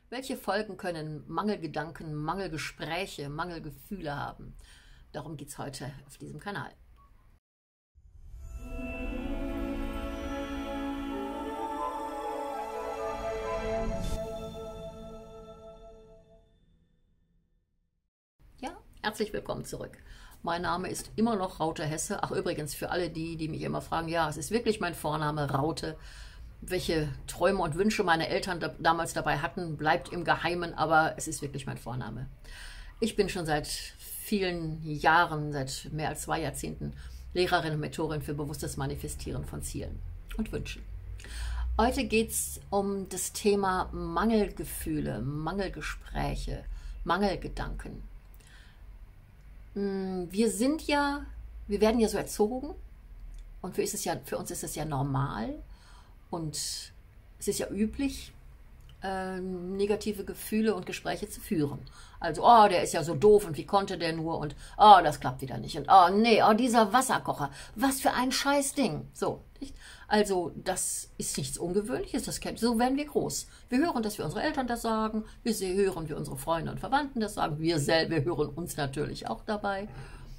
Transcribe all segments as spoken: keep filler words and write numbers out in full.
Welche Folgen können Mangelgedanken, Mangelgespräche, Mangelgefühle haben? Darum geht es heute auf diesem Kanal. Ja, herzlich willkommen zurück. Mein Name ist immer noch Raute Hesse. Ach übrigens, für alle die, die mich immer fragen, ja, es ist wirklich mein Vorname, Raute. Welche Träume und Wünsche meine Eltern da, damals dabei hatten, bleibt im Geheimen, aber es ist wirklich mein Vorname. Ich bin schon seit vielen Jahren, seit mehr als zwei Jahrzehnten, Lehrerin und Mentorin für bewusstes Manifestieren von Zielen und Wünschen. Heute geht es um das Thema Mangelgefühle, Mangelgespräche, Mangelgedanken. Wir sind ja, wir werden ja so erzogen und für, ist es ja, für uns ist es ja normal und es ist ja üblich, äh, negative Gefühle und Gespräche zu führen. Also, oh, der ist ja so doof und wie konnte der nur und oh, das klappt wieder nicht und oh, nee, oh, dieser Wasserkocher, was für ein Scheißding. So, nicht? Also, das ist nichts Ungewöhnliches, das kennt, so werden wir groß. Wir hören, dass wir unsere Eltern das sagen, wir hören, wie unsere Freunde und Verwandten das sagen, wir selber hören uns natürlich auch dabei.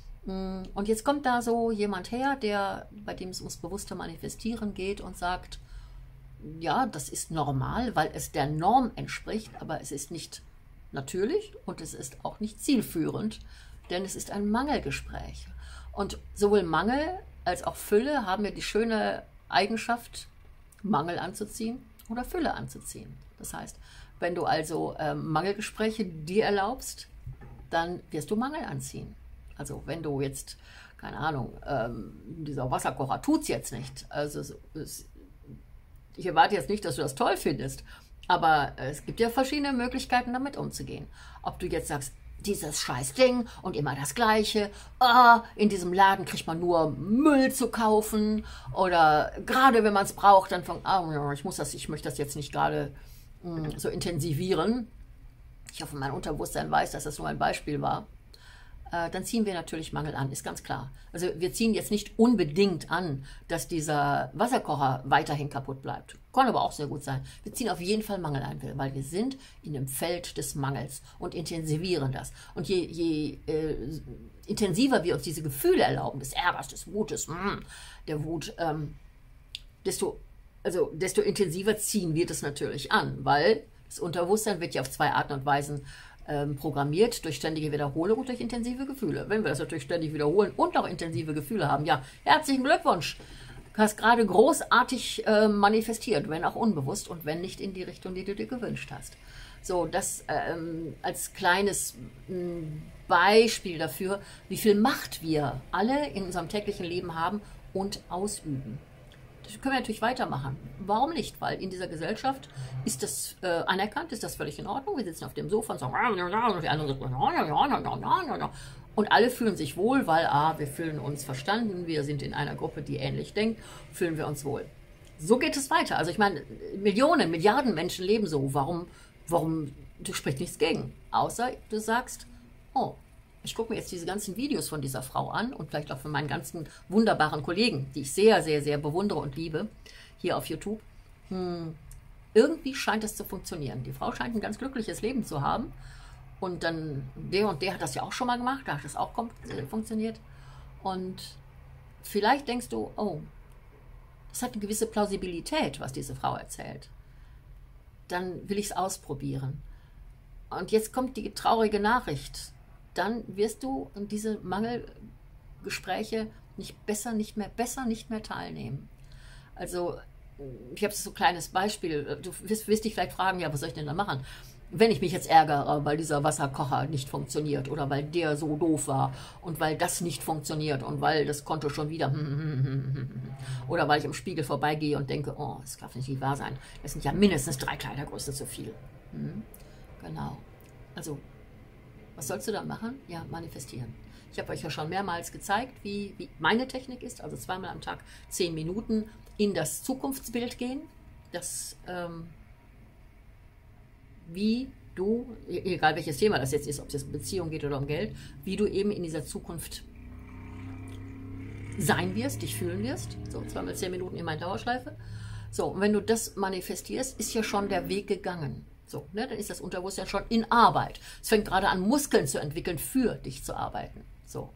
Und jetzt kommt da so jemand her, der, bei dem es ums bewusste Manifestieren geht und sagt, ja, das ist normal, weil es der Norm entspricht, aber es ist nicht natürlich und es ist auch nicht zielführend, denn es ist ein Mangelgespräch. Und sowohl Mangel als auch Fülle haben ja die schöne Eigenschaft, Mangel anzuziehen oder Fülle anzuziehen. Das heißt, wenn du also ähm, Mangelgespräche dir erlaubst, dann wirst du Mangel anziehen. Also wenn du jetzt, keine Ahnung, ähm, dieser Wasserkocher tut es jetzt nicht, also es, es, ich erwarte jetzt nicht, dass du das toll findest, aber es gibt ja verschiedene Möglichkeiten, damit umzugehen. Ob du jetzt sagst, dieses scheiß Ding und immer das Gleiche, ah, in diesem Laden kriegt man nur Müll zu kaufen oder gerade wenn man es braucht, dann von, ah, ich muss das, ich möchte das jetzt nicht gerade mh, so intensivieren. Ich hoffe, mein Unterbewusstsein weiß, dass das nur ein Beispiel war. Dann ziehen wir natürlich Mangel an, ist ganz klar. Also wir ziehen jetzt nicht unbedingt an, dass dieser Wasserkocher weiterhin kaputt bleibt. Kann aber auch sehr gut sein. Wir ziehen auf jeden Fall Mangel ein, weil wir sind in dem Feld des Mangels und intensivieren das. Und je, je äh, intensiver wir uns diese Gefühle erlauben, des Ärgers, des Wutes, mh, der Wut, ähm, desto, also, desto intensiver ziehen wir das natürlich an, weil das Unterbewusstsein wird ja auf zwei Arten und Weisen programmiert, durch ständige Wiederholung und durch intensive Gefühle. Wenn wir das natürlich ständig wiederholen und auch intensive Gefühle haben, ja, herzlichen Glückwunsch. Du hast gerade großartig äh, manifestiert, wenn auch unbewusst und wenn nicht in die Richtung, die du dir gewünscht hast. So, das ähm, als kleines m, Beispiel dafür, wie viel Macht wir alle in unserem täglichen Leben haben und ausüben. Das können wir natürlich weitermachen. Warum nicht? Weil in dieser Gesellschaft ist das äh, anerkannt, ist das völlig in Ordnung. Wir sitzen auf dem Sofa und sagen, und die anderen sagen, und alle fühlen sich wohl, weil ah, wir fühlen uns verstanden, wir sind in einer Gruppe, die ähnlich denkt, fühlen wir uns wohl. So geht es weiter. Also ich meine, Millionen, Milliarden Menschen leben so. Warum, warum, du sprichst nichts gegen. Außer du sagst, oh, ich gucke mir jetzt diese ganzen Videos von dieser Frau an und vielleicht auch von meinen ganzen wunderbaren Kollegen, die ich sehr, sehr, sehr bewundere und liebe, hier auf YouTube. Hm, irgendwie scheint es zu funktionieren. Die Frau scheint ein ganz glückliches Leben zu haben. Und dann, der und der hat das ja auch schon mal gemacht, da hat das auch funktioniert. Und vielleicht denkst du, oh, das hat eine gewisse Plausibilität, was diese Frau erzählt. Dann will ich es ausprobieren. Und jetzt kommt die traurige Nachricht. Dann wirst du in diese Mangelgespräche nicht besser, nicht mehr besser, nicht mehr teilnehmen. Also, ich habe so ein kleines Beispiel. Du wirst, wirst dich vielleicht fragen, ja, was soll ich denn da machen? Wenn ich mich jetzt ärgere, weil dieser Wasserkocher nicht funktioniert oder weil der so doof war und weil das nicht funktioniert und weil das Konto schon wieder oder weil ich im Spiegel vorbeigehe und denke, oh, das darf nicht wahr sein. Das sind ja mindestens drei Kleidergröße zu viel. Hm? Genau. Also, was sollst du da machen? Ja, manifestieren. Ich habe euch ja schon mehrmals gezeigt, wie, wie meine Technik ist, also zweimal am Tag zehn Minuten in das Zukunftsbild gehen, das, ähm, wie du, egal welches Thema das jetzt ist, ob es jetzt um Beziehung geht oder um Geld, wie du eben in dieser Zukunft sein wirst, dich fühlen wirst, so zweimal zehn Minuten in meiner Dauerschleife. So, und wenn du das manifestierst, ist ja schon der Weg gegangen. So, ne, dann ist das Unterbewusstsein schon in Arbeit. Es fängt gerade an, Muskeln zu entwickeln, für dich zu arbeiten. So.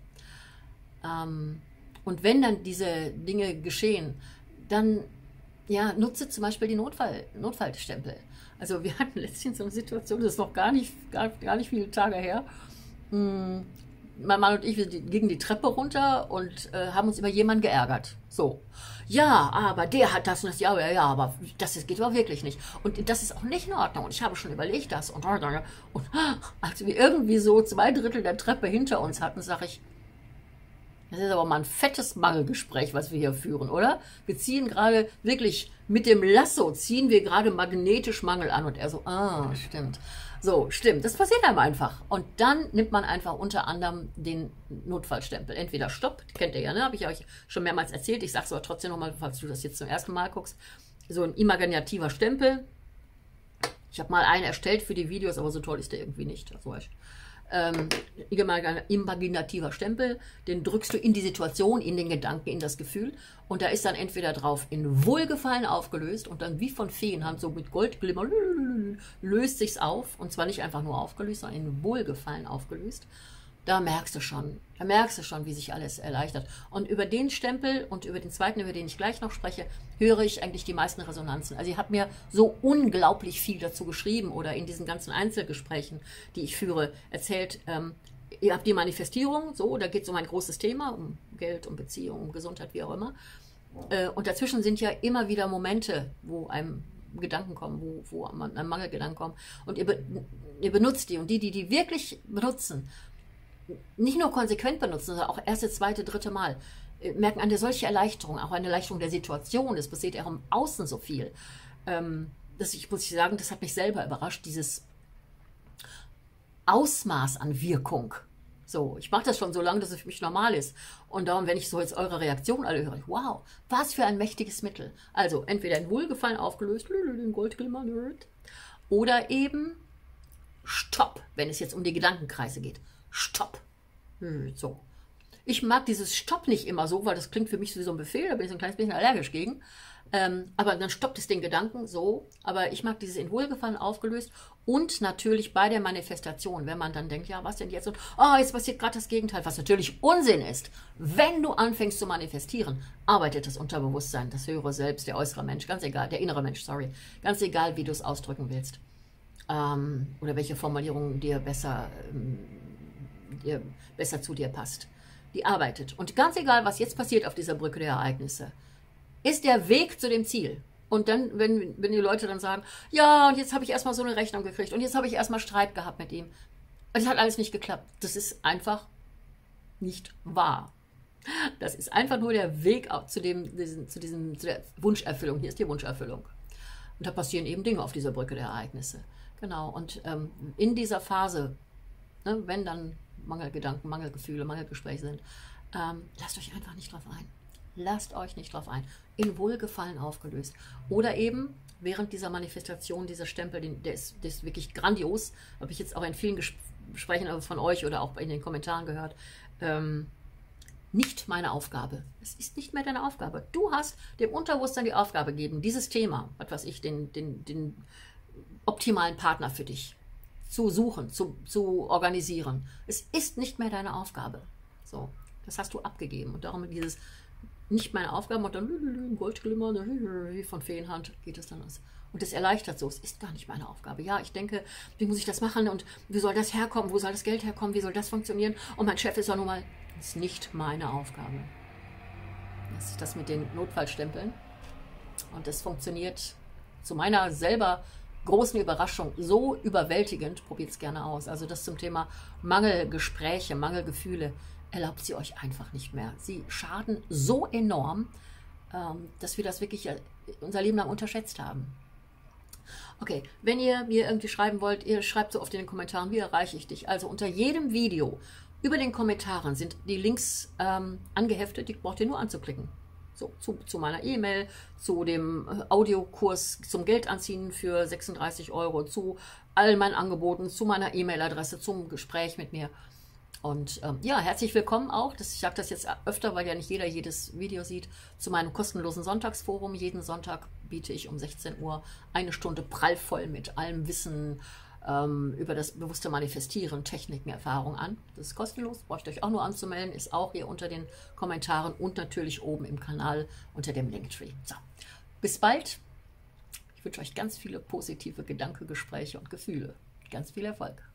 Ähm, und wenn dann diese Dinge geschehen, dann ja, nutze zum Beispiel die Notfall, Notfallstempel. Also wir hatten letztens so eine Situation, das ist noch gar nicht, gar, gar nicht viele Tage her. Hm, mein Mann und ich, wir gingen die Treppe runter und äh, haben uns über jemanden geärgert. So. Ja, aber der hat das und das. Ja, ja, ja, aber das, das geht aber wirklich nicht. Und das ist auch nicht in Ordnung. Und ich habe schon überlegt, das. Und, und als wir irgendwie so zwei Drittel der Treppe hinter uns hatten, sage ich, das ist aber mal ein fettes Mangelgespräch, was wir hier führen, oder? Wir ziehen gerade wirklich mit dem Lasso, ziehen wir gerade magnetisch Mangel an. Und er so, ah, stimmt. So, stimmt. Das passiert einem einfach. Und dann nimmt man einfach unter anderem den Notfallstempel. Entweder Stopp, kennt ihr ja, ne? Habe ich euch schon mehrmals erzählt. Ich sage es aber trotzdem nochmal, falls du das jetzt zum ersten Mal guckst. So ein imaginativer Stempel. Ich habe mal einen erstellt für die Videos, aber so toll ist der irgendwie nicht. Also, ähm, imaginativer Stempel, den drückst du in die Situation, in den Gedanken, in das Gefühl und da ist dann entweder drauf in Wohlgefallen aufgelöst und dann wie von Feenhand so mit Goldglimmer löst sich's auf und zwar nicht einfach nur aufgelöst, sondern in Wohlgefallen aufgelöst. Da merkst du schon, da merkst du schon, wie sich alles erleichtert. Und über den Stempel und über den zweiten, über den ich gleich noch spreche, höre ich eigentlich die meisten Resonanzen. Also ihr habt mir so unglaublich viel dazu geschrieben oder in diesen ganzen Einzelgesprächen, die ich führe, erzählt, ähm, ihr habt die Manifestierung, so, da geht es um ein großes Thema, um Geld, um Beziehung, um Gesundheit, wie auch immer. Äh, und dazwischen sind ja immer wieder Momente, wo einem Gedanken kommen, wo, wo einem Mangelgedanken kommen. Und ihr, be ihr benutzt die. Und die, die die wirklich benutzen, nicht nur konsequent benutzen, sondern auch erste, zweite, dritte Mal, merken eine solche Erleichterung, auch eine Erleichterung der Situation. Es passiert ja auch im Außen so viel. Ähm, dass ich muss ich sagen, das hat mich selber überrascht, dieses Ausmaß an Wirkung. So, ich mache das schon so lange, dass es für mich normal ist. Und darum, wenn ich so jetzt eure Reaktion alle höre, wow, was für ein mächtiges Mittel. Also entweder in Wohlgefallen aufgelöst, Goldglimmer, oder eben Stopp, wenn es jetzt um die Gedankenkreise geht. Stopp. So. Ich mag dieses Stopp nicht immer so, weil das klingt für mich wie so ein Befehl, da bin ich so ein kleines bisschen allergisch gegen. Ähm, aber dann stoppt es den Gedanken so. Aber ich mag dieses in Wohlgefallen aufgelöst und natürlich bei der Manifestation, wenn man dann denkt, ja, was denn jetzt? Und oh, jetzt passiert gerade das Gegenteil, was natürlich Unsinn ist. Wenn du anfängst zu manifestieren, arbeitet das Unterbewusstsein, das höhere Selbst, der äußere Mensch, ganz egal, der innere Mensch, sorry, ganz egal, wie du es ausdrücken willst. Ähm, oder welche Formulierung dir besser ähm, dir besser zu dir passt. Die arbeitet. Und ganz egal, was jetzt passiert auf dieser Brücke der Ereignisse, ist der Weg zu dem Ziel. Und dann, wenn, wenn die Leute dann sagen, ja, und jetzt habe ich erstmal so eine Rechnung gekriegt und jetzt habe ich erstmal Streit gehabt mit ihm. Es hat alles nicht geklappt. Das ist einfach nicht wahr. Das ist einfach nur der Weg zu, dem, diesen, zu, diesem, zu der Wunscherfüllung. Hier ist die Wunscherfüllung. Und da passieren eben Dinge auf dieser Brücke der Ereignisse. Genau. Und ähm, in dieser Phase, ne, wenn dann Mangelgedanken, Mangelgefühle, Mangelgespräche sind, ähm, lasst euch einfach nicht drauf ein. Lasst euch nicht drauf ein. In Wohlgefallen aufgelöst. Oder eben während dieser Manifestation, dieser Stempel, den, der, ist, der ist wirklich grandios. Habe ich jetzt auch in vielen Gesprächen von euch oder auch in den Kommentaren gehört. Ähm, nicht meine Aufgabe. Es ist nicht mehr deine Aufgabe. Du hast dem Unterbewusstsein die Aufgabe gegeben, dieses Thema, was weiß ich, den, den, den optimalen Partner für dich zu suchen, zu, zu organisieren. Es ist nicht mehr deine Aufgabe. So, das hast du abgegeben. Und darum dieses nicht meine Aufgabe und dann Goldglimmer, wie von Feenhand geht es dann aus. Und das erleichtert so. Es ist gar nicht meine Aufgabe. Ja, ich denke, wie muss ich das machen und wie soll das herkommen? Wo soll das Geld herkommen? Wie soll das funktionieren? Und mein Chef ist ja nun mal, das ist nicht meine Aufgabe. Das ist das mit den Notfallstempeln. Und das funktioniert zu meiner selber großen Überraschung so überwältigend. Probiert es gerne aus. Also das zum Thema Mangelgespräche, Mangelgefühle. Erlaubt sie euch einfach nicht mehr. Sie schaden so enorm, dass wir das wirklich unser Leben lang unterschätzt haben. Okay, wenn ihr mir irgendwie schreiben wollt, ihr schreibt so oft in den Kommentaren, wie erreiche ich dich? Also unter jedem Video über den Kommentaren sind die Links ähm, angeheftet, die braucht ihr nur anzuklicken. So, zu, zu meiner E-Mail, zu dem Audiokurs zum Geld anziehen für sechsunddreißig Euro, zu all meinen Angeboten, zu meiner E-Mail-Adresse, zum Gespräch mit mir. Und ähm, ja, herzlich willkommen auch, das, ich sage das jetzt öfter, weil ja nicht jeder jedes Video sieht, zu meinem kostenlosen Sonntagsforum. Jeden Sonntag biete ich um sechzehn Uhr eine Stunde prallvoll mit allem Wissen ähm, über das bewusste Manifestieren, Techniken, Erfahrungen an. Das ist kostenlos, braucht ihr euch auch nur anzumelden, ist auch hier unter den Kommentaren und natürlich oben im Kanal unter dem Linktree. So, bis bald. Ich wünsche euch ganz viele positive Gedankengespräche und Gefühle. Ganz viel Erfolg.